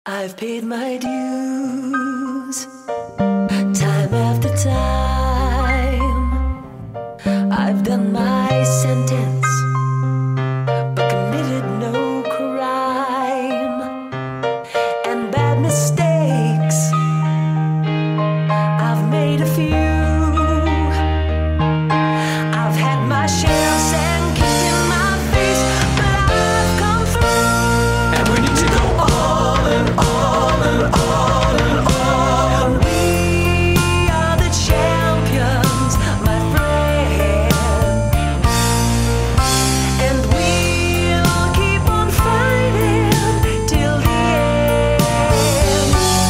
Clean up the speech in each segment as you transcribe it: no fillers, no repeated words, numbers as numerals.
I've paid my dues, time after time. I've done my sentence, but committed no crime. And bad mistakes, I've made a few. I've had my share of sand kicked in my face, but I've come through. And we need to go all and all and all and all. And we are the champions, my friend. And we'll keep on fighting till the end.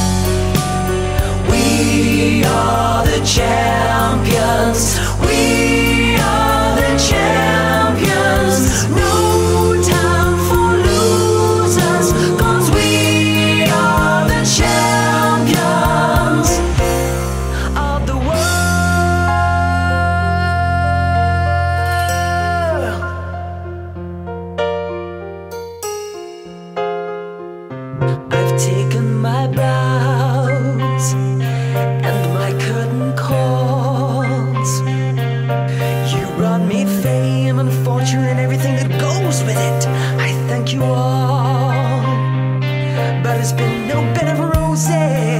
We are the champions. We are the champions. No time for losers, 'cause we are the champions of the world. I've taken my bows and my curtain calls. You brought me fame and fortune and everything that goes with it. I thank you all, but it's been no bed of roses.